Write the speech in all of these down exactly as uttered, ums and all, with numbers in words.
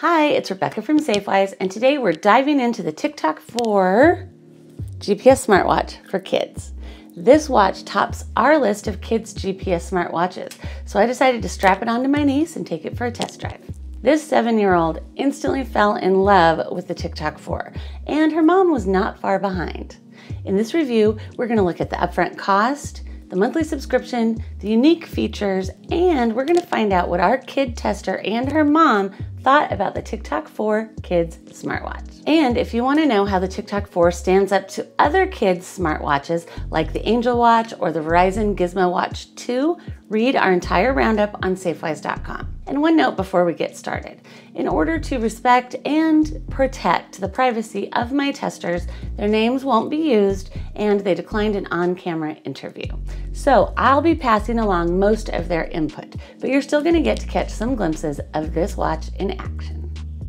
Hi, it's Rebecca from Safewise, and today we're diving into the TikTok four G P S smartwatch for kids. This watch tops our list of kids' G P S smartwatches, so I decided to strap it onto my niece and take it for a test drive. This seven-year-old instantly fell in love with the TikTok four, and her mom was not far behind. In this review, we're going to look at the upfront cost, the monthly subscription, the unique features, and we're going to find out what our kid tester and her mom thought about the TikTok four Kids smartwatch. And if you want to know how the TikTok four stands up to other kids smartwatches like the Angel Watch or the Verizon Gizmo Watch two, read our entire roundup on Safewise dot com. And one note before we get started. In order to respect and protect the privacy of my testers, their names won't be used and they declined an on-camera interview. So I'll be passing along most of their input, but you're still going to get to catch some glimpses of this watch in action.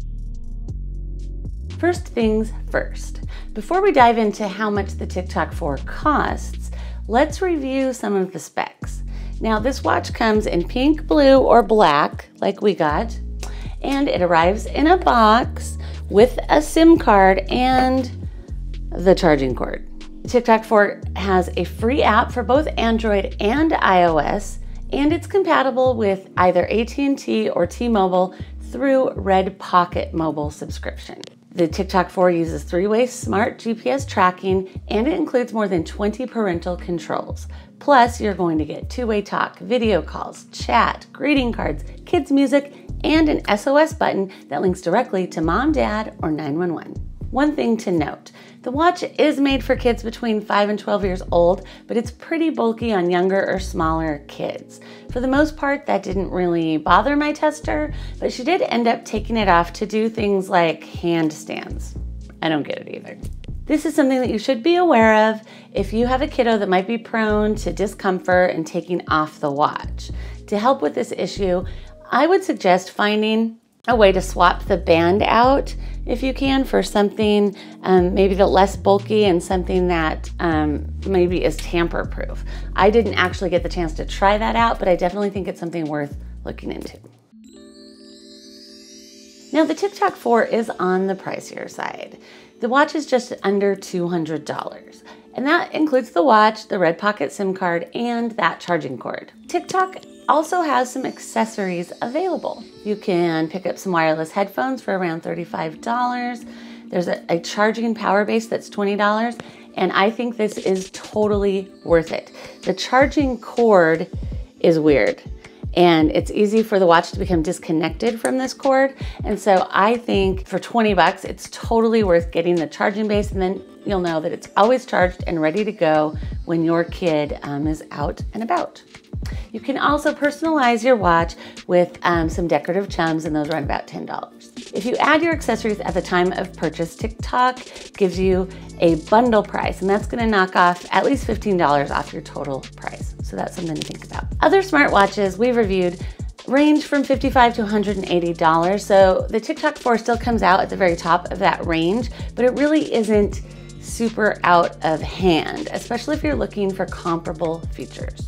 First things first. Before we dive into how much the TikTok four costs, let's review some of the specs. Now, this watch comes in pink, blue, or black, like we got, and it arrives in a box with a SIM card and the charging cord. The TikTok four has a free app for both Android and iOS, and it's compatible with either A T and T or T-Mobile through Red Pocket mobile subscription. The TikTok four uses three-way smart G P S tracking, and it includes more than twenty parental controls. Plus, you're going to get two-way talk, video calls, chat, greeting cards, kids music, and an S O S button that links directly to mom, dad, or nine one one. One thing to note, the watch is made for kids between five and twelve years old, but it's pretty bulky on younger or smaller kids. For the most part, that didn't really bother my tester, but she did end up taking it off to do things like handstands. I don't get it either. This is something that you should be aware of if you have a kiddo that might be prone to discomfort and taking off the watch. To help with this issue, I would suggest finding a way to swap the band out if you can for something um, maybe the less bulky and something that um, maybe is tamper proof. I didn't actually get the chance to try that out, but I definitely think it's something worth looking into. Now, the TikTok four is on the pricier side. The watch is just under two hundred dollars, and that includes the watch, the Red Pocket SIM card, and that charging cord. TikTok also has some accessories available. You can pick up some wireless headphones for around thirty-five dollars. There's a, a charging power base that's twenty dollars, and I think this is totally worth it. The charging cord is weird, and it's easy for the watch to become disconnected from this cord. And so I think for twenty bucks, it's totally worth getting the charging base, and then you'll know that it's always charged and ready to go when your kid um, is out and about. You can also personalize your watch with um, some decorative chums, and those run about ten dollars. If you add your accessories at the time of purchase, TikTok gives you a bundle price, and that's gonna knock off at least fifteen dollars off your total price. So that's something to think about. Other smartwatches we've reviewed range from fifty-five dollars to one hundred eighty dollars. So the TikTok four still comes out at the very top of that range, but it really isn't super out of hand, especially if you're looking for comparable features.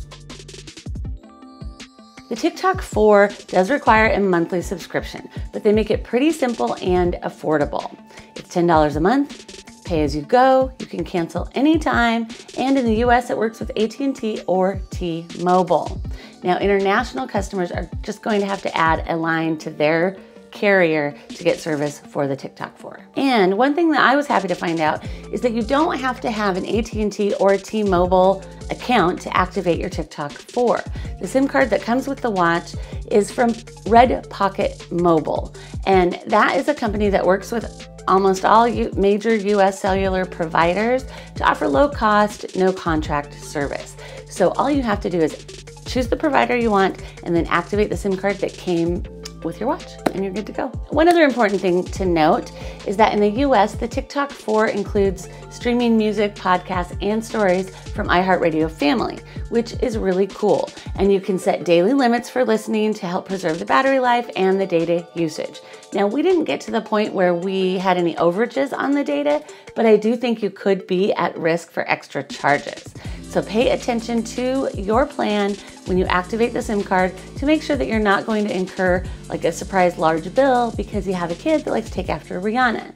The TikTok four does require a monthly subscription, but they make it pretty simple and affordable. It's ten dollars a month, pay as you go, you can cancel anytime, and in the U S it works with A T and T or T-Mobile. Now, international customers are just going to have to add a line to their carrier to get service for the TikTok four. And one thing that I was happy to find out is that you don't have to have an A T and T or a T-Mobile account to activate your TikTok four. The SIM card that comes with the watch is from Red Pocket Mobile, and that is a company that works with almost all major U S cellular providers to offer low cost, no contract service. So all you have to do is choose the provider you want and then activate the SIM card that came with your watch, and you're good to go. One other important thing to note is that in the U S, the TikTok four includes streaming music, podcasts, and stories from iHeartRadio Family, which is really cool. And you can set daily limits for listening to help preserve the battery life and the data usage. Now, we didn't get to the point where we had any overages on the data, but I do think you could be at risk for extra charges. So pay attention to your plan when you activate the SIM card to make sure that you're not going to incur like a surprise large bill because you have a kid that likes to take after Rihanna.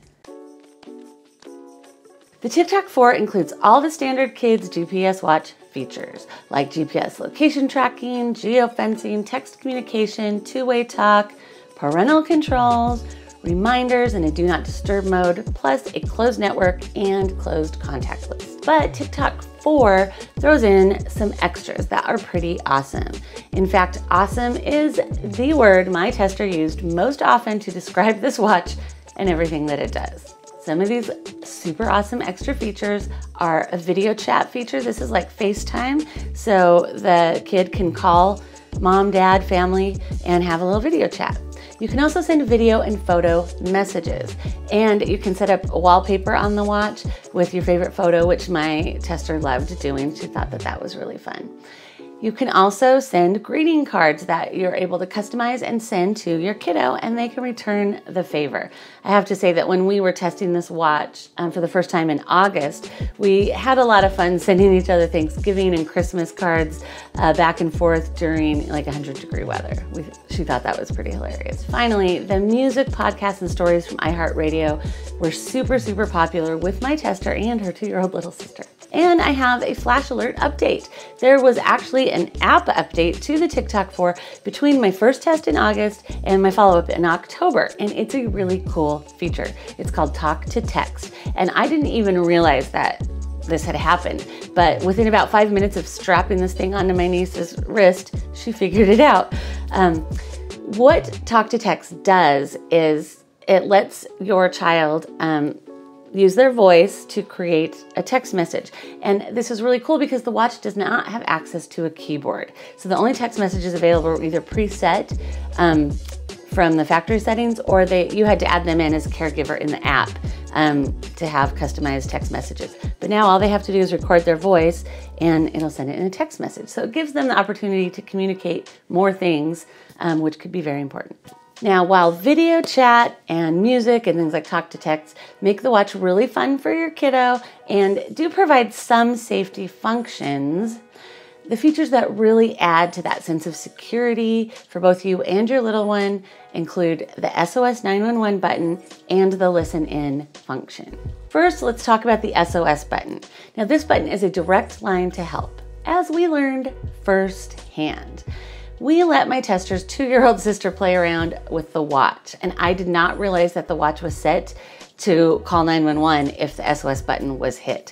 The TikTok four includes all the standard kids G P S watch features, like G P S location tracking, geofencing, text communication, two-way talk, parental controls, reminders, and a do not disturb mode, plus a closed network and closed contact list. But TikTok four throws in some extras that are pretty awesome. In fact, awesome is the word my tester used most often to describe this watch and everything that it does. Some of these super awesome extra features are a video chat feature. This is like FaceTime, so the kid can call mom, dad, family, and have a little video chat. You can also send video and photo messages, and you can set up a wallpaper on the watch with your favorite photo, which my tester loved doing. She thought that that was really fun. You can also send greeting cards that you're able to customize and send to your kiddo, and they can return the favor. I have to say that when we were testing this watch um, for the first time in August, we had a lot of fun sending each other Thanksgiving and Christmas cards uh, back and forth during like one hundred degree weather. We, she thought that was pretty hilarious. Finally, the music, podcasts, and stories from iHeartRadio were super, super popular with my tester and her two-year-old little sister. And I have a flash alert update. There was actually an app update to the TikTok four between my first test in August and my follow-up in October, and it's a really cool feature. It's called Talk to Text, and I didn't even realize that this had happened, but within about five minutes of strapping this thing onto my niece's wrist, she figured it out. Um, what Talk to Text does is it lets your child um, use their voice to create a text message. And this is really cool because the watch does not have access to a keyboard. So the only text messages available are either preset um, from the factory settings, or they you had to add them in as a caregiver in the app um, to have customized text messages. But now all they have to do is record their voice and it'll send it in a text message. So it gives them the opportunity to communicate more things, um, which could be very important. Now, while video chat and music and things like Talk to Text make the watch really fun for your kiddo and do provide some safety functions, the features that really add to that sense of security for both you and your little one include the S O S nine one one button and the Listen In function. First, let's talk about the S O S button. Now, this button is a direct line to help, as we learned firsthand. We let my tester's two-year-old sister play around with the watch, and I did not realize that the watch was set to call nine one one if the S O S button was hit.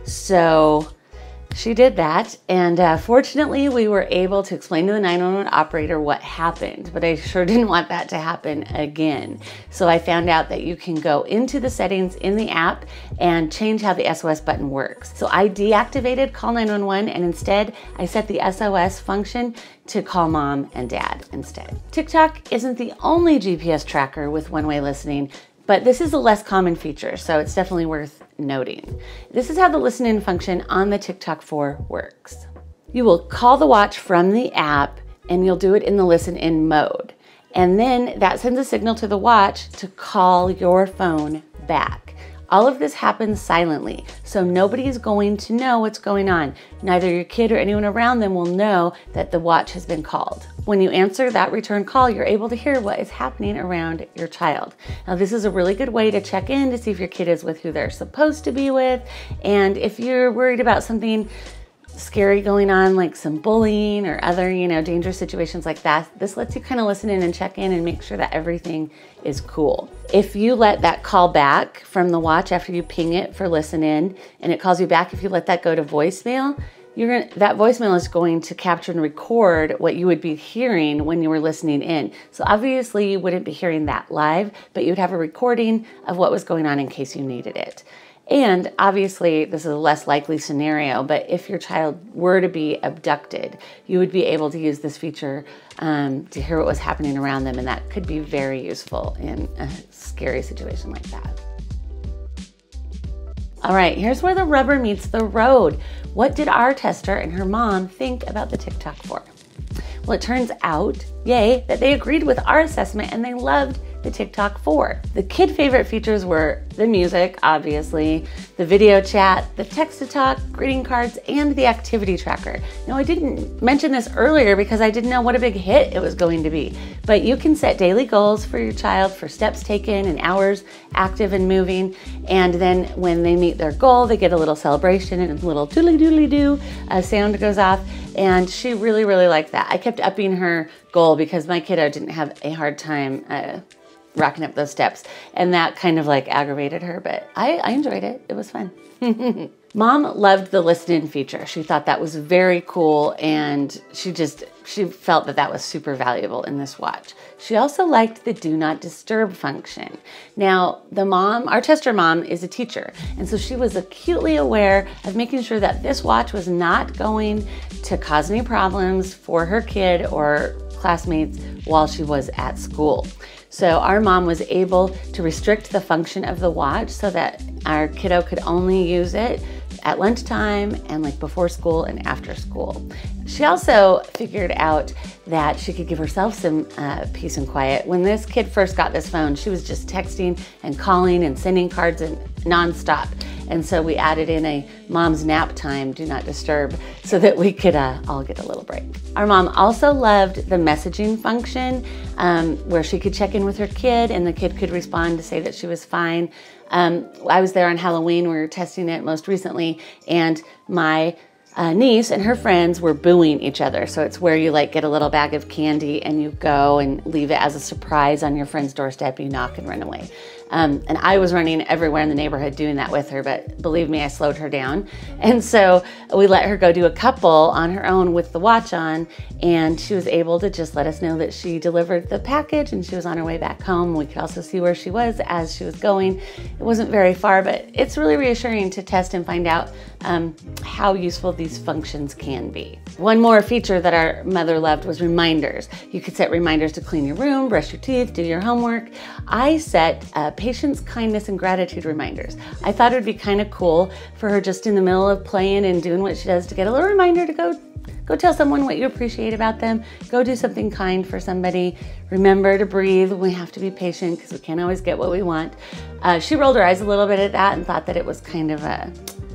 So she did that, and uh, fortunately we were able to explain to the nine one one operator what happened, but I sure didn't want that to happen again. So I found out that you can go into the settings in the app and change how the S O S button works. So I deactivated call nine one one, and instead I set the S O S function to call mom and dad instead. TikTok isn't the only G P S tracker with one-way listening, but this is a less common feature, so it's definitely worth noting. This is how the Listen In function on the TikTok four works. You will call the watch from the app, and you'll do it in the Listen In mode. And then that sends a signal to the watch to call your phone back. All of this happens silently, so nobody is going to know what's going on. Neither your kid or anyone around them will know that the watch has been called. When you answer that return call, you're able to hear what is happening around your child. Now, this is a really good way to check in to see if your kid is with who they're supposed to be with. And if you're worried about something scary going on, like some bullying or other, you know, dangerous situations like that, this lets you kind of listen in and check in and make sure that everything is cool. If you let that call back from the watch after you ping it for Listen In, and it calls you back, if you let that go to voicemail, you're gonna, that voicemail is going to capture and record what you would be hearing when you were listening in. So obviously you wouldn't be hearing that live, but you'd have a recording of what was going on in case you needed it. And obviously, this is a less likely scenario, but if your child were to be abducted, you would be able to use this feature um, to hear what was happening around them, and that could be very useful in a scary situation like that. All right, here's where the rubber meets the road. What did our tester and her mom think about the TikTok four? Well, it turns out, yay, that they agreed with our assessment and they loved the TikTok four. The kid favorite features were the music, obviously, the video chat, the text-to-talk, greeting cards, and the activity tracker. Now, I didn't mention this earlier because I didn't know what a big hit it was going to be, but you can set daily goals for your child for steps taken and hours active and moving, and then when they meet their goal, they get a little celebration and a little doodly-doodly-doo uh, sound goes off, and she really, really liked that. I kept upping her goal because my kiddo didn't have a hard time uh, rocking up those steps, and that kind of like aggravated her, but I, I enjoyed it. It was fun. Mom loved the listen-in feature. She thought that was very cool, and she just, she felt that that was super valuable in this watch. She also liked the do not disturb function. Now, the mom, our tester mom, is a teacher, and so she was acutely aware of making sure that this watch was not going to cause any problems for her kid or classmates while she was at school. So our mom was able to restrict the function of the watch so that our kiddo could only use it at lunchtime and like before school and after school. She also figured out that she could give herself some uh, peace and quiet. When this kid first got this phone, she was just texting and calling and sending cards and nonstop. And so we added in a mom's nap time, do not disturb, so that we could uh, all get a little break. Our mom also loved the messaging function um, where she could check in with her kid and the kid could respond to say that she was fine. Um, I was there on Halloween, we were testing it most recently, and my Uh, niece and her friends were booing each other. So it's where you like get a little bag of candy and you go and leave it as a surprise on your friend's doorstep. You knock and run away. Um, and I was running everywhere in the neighborhood doing that with her, but believe me, I slowed her down. And so we let her go do a couple on her own with the watch on, and she was able to just let us know that she delivered the package and she was on her way back home. We could also see where she was as she was going. It wasn't very far, but it's really reassuring to test and find out um, how useful these functions can be. One more feature that our mother loved was reminders. You could set reminders to clean your room, brush your teeth, do your homework. I set uh, patience, kindness, and gratitude reminders. I thought it would be kind of cool for her just in the middle of playing and doing what she does to get a little reminder to go Go tell someone what you appreciate about them. Go do something kind for somebody. Remember to breathe. We have to be patient because we can't always get what we want. Uh, she rolled her eyes a little bit at that and thought that it was kind of a,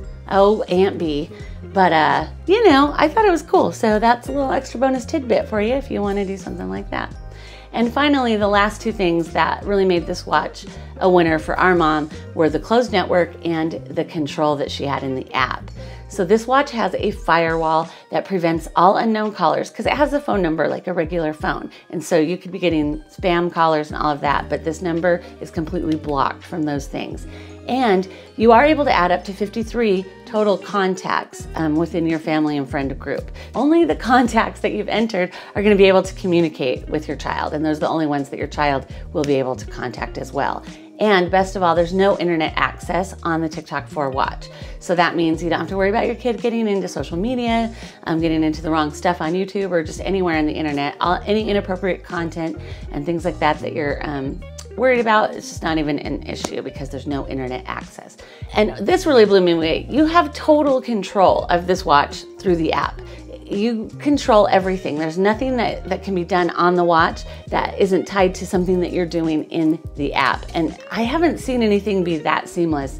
oh, Aunt B. But, uh, you know, I thought it was cool. So that's a little extra bonus tidbit for you if you want to do something like that. And finally, the last two things that really made this watch a winner for our mom were the closed network and the control that she had in the app. So this watch has a firewall that prevents all unknown callers because it has a phone number like a regular phone. And so you could be getting spam callers and all of that, but this number is completely blocked from those things. And you are able to add up to fifty-three total contacts um, within your family and friend group. Only the contacts that you've entered are going to be able to communicate with your child, and those are the only ones that your child will be able to contact as well. And best of all, there's no internet access on the TikTok four watch. So that means you don't have to worry about your kid getting into social media, um, getting into the wrong stuff on YouTube or just anywhere on the internet. All, any inappropriate content and things like that that you're um, worried about, it's just not even an issue because there's no internet access. And this really blew me away. You have total control of this watch through the app. You control everything. There's nothing that, that can be done on the watch that isn't tied to something that you're doing in the app. And I haven't seen anything be that seamless.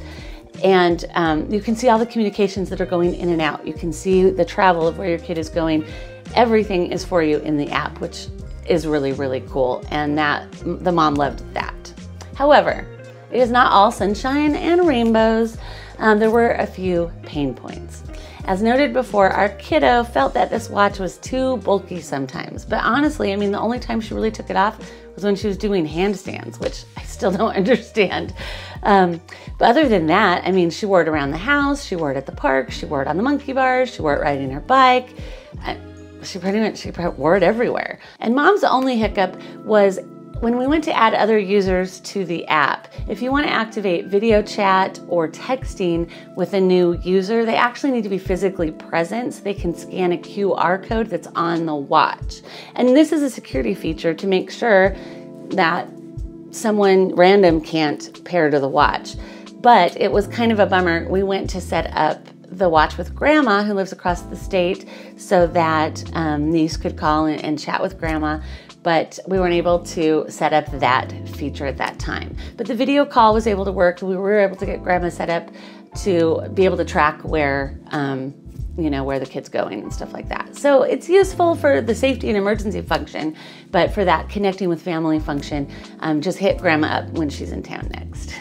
And um, you can see all the communications that are going in and out. You can see the travel of where your kid is going. Everything is for you in the app, which is really, really cool. And that the mom loved that. However, it is not all sunshine and rainbows. Um, there were a few pain points. As noted before, our kiddo felt that this watch was too bulky sometimes. But honestly, I mean, the only time she really took it off was when she was doing handstands, which I still don't understand. Um, but other than that, I mean, she wore it around the house, she wore it at the park, she wore it on the monkey bars, she wore it riding her bike. I, she pretty much she wore it everywhere. And mom's only hiccup was when we went to add other users to the app. If you want to activate video chat or texting with a new user, they actually need to be physically present so they can scan a Q R code that's on the watch. And this is a security feature to make sure that someone random can't pair to the watch. But it was kind of a bummer. We went to set up the watch with grandma who lives across the state so that um, niece could call and, and chat with grandma. but we weren't able to set up that feature at that time. But the video call was able to work. We were able to get Grandma set up to be able to track where, um, you know, where the kid's going and stuff like that. So it's useful for the safety and emergency function, but for that connecting with family function, um, just hit Grandma up when she's in town next.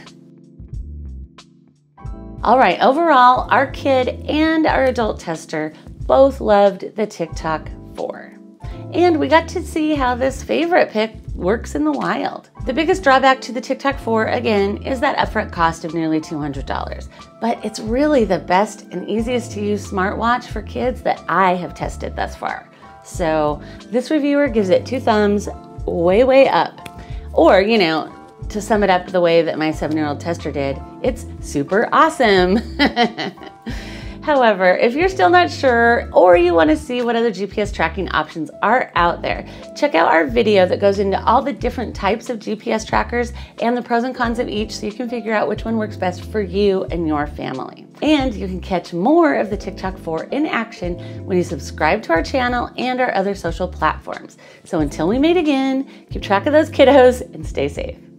All right, overall, our kid and our adult tester both loved the TikTok four. And we got to see how this favorite pick works in the wild. The biggest drawback to the TikTok four, again, is that upfront cost of nearly two hundred dollars. But it's really the best and easiest to use smartwatch for kids that I have tested thus far. So this reviewer gives it two thumbs way, way up. Or, you know, to sum it up the way that my seven-year-old tester did, it's super awesome. However, if you're still not sure or you want to see what other G P S tracking options are out there, check out our video that goes into all the different types of G P S trackers and the pros and cons of each so you can figure out which one works best for you and your family. And you can catch more of the TikTok four in action when you subscribe to our channel and our other social platforms. So until we meet again, keep track of those kiddos and stay safe.